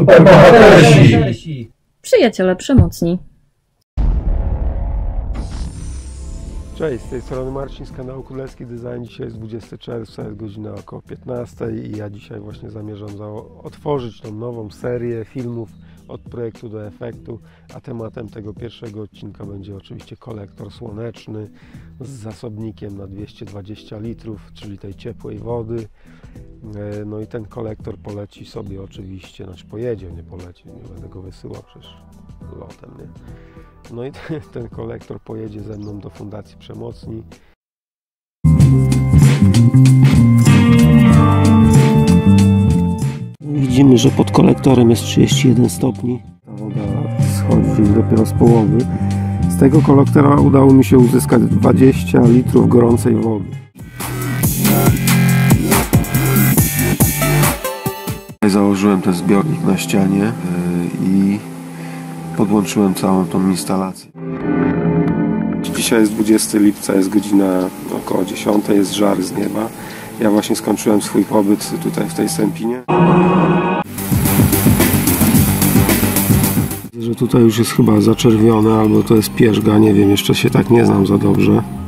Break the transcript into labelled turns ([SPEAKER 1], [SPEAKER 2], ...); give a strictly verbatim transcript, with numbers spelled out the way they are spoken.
[SPEAKER 1] Superbohatersi!
[SPEAKER 2] Przyjaciele przemocni.
[SPEAKER 3] Cześć, z tej strony Marcin z kanału Królewski Design. Dzisiaj jest dwudziestego czerwca, jest godzina około piętnasta i ja dzisiaj właśnie zamierzam otworzyć tą nową serię filmów od projektu do efektu, a tematem tego pierwszego odcinka będzie oczywiście kolektor słoneczny z zasobnikiem na dwieście dwadzieścia litrów, czyli tej ciepłej wody. No i ten kolektor poleci sobie oczywiście, znaczy pojedzie, nie poleci, nie będę go wysyłał przecież lotem, nie? No i ten, ten kolektor pojedzie ze mną do Fundacji Przemocni. Widzimy, że pod kolektorem jest trzydzieści jeden stopni. Ta woda schodzi dopiero z połowy. Z tego kolektora udało mi się uzyskać dwadzieścia litrów gorącej wody. Założyłem ten zbiornik na ścianie i podłączyłem całą tą instalację. Dzisiaj jest dwudziestego lipca, jest godzina około dziesiąta, jest żar z nieba. Ja właśnie skończyłem swój pobyt tutaj w tej Sępinie. Widzę, że tutaj już jest chyba zaczerwione, albo to jest pierzga, nie wiem, jeszcze się tak nie znam za dobrze.